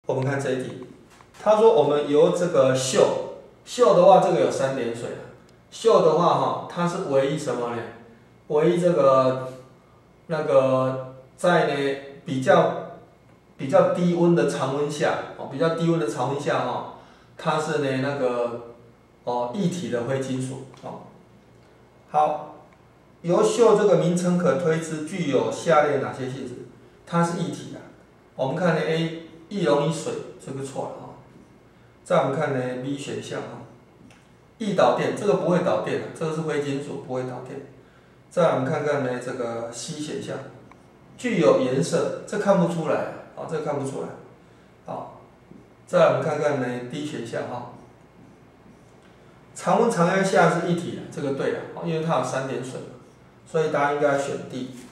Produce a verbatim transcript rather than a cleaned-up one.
我们看这一题，他说我们由这个溴，溴的话这个有三点水，溴的话哈，它是唯一什么呢？唯一这个那个在呢比较比较低温的常温下，哦，比较低温的常温下哈，它是呢那个哦液体的灰金属哦。好，由溴这个名称可推知具有下列哪些性质？它是液体的。我们看呢 A 易溶于水，这个错了哈。再我们看呢 B 选项哈，易导电，这个不会导电的，这个是灰金属，不会导电。再我们看看呢这个 C 选项，具有颜色，这看不出来啊，这看不出来。好，再我们看看呢 D 选项哈，常温常压下是一体的，这个对的，因为它有三点水，所以答案应该选 D。